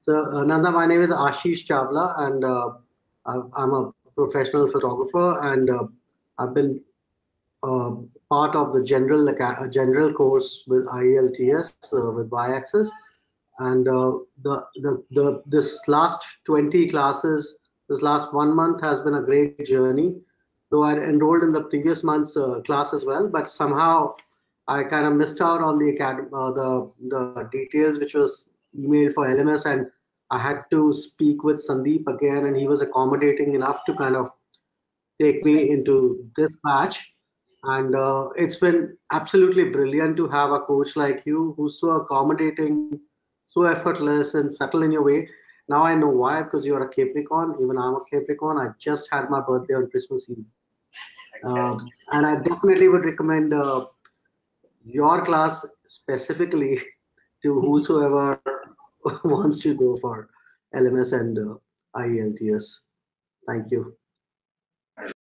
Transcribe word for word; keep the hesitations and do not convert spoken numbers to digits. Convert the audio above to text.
So, uh, Nanda, my name is Ashish Chawla, and uh, I've- I'm a professional photographer, and uh, I've been uh, part of the general aca- uh, general course with I E L T S uh, with Y-axis, and uh, the, the the this last twenty classes, this last one month has been a great journey. Though I enrolled in the previous month's uh, class as well, but somehow I kind of missed out on the academy, uh, the the details which was emailed for L M S, and I had to speak with Sandeep again, and he was accommodating enough to kind of take me into this batch. And uh, it's been absolutely brilliant to have a coach like you who's so accommodating, so effortless and subtle in your way. Now I know why, because you're a Capricorn. Even I'm a Capricorn. I just had my birthday on Christmas Eve. Um, and I definitely would recommend uh, your class specifically to whosoever wants to go for L M S and uh, I E L T S. Thank you.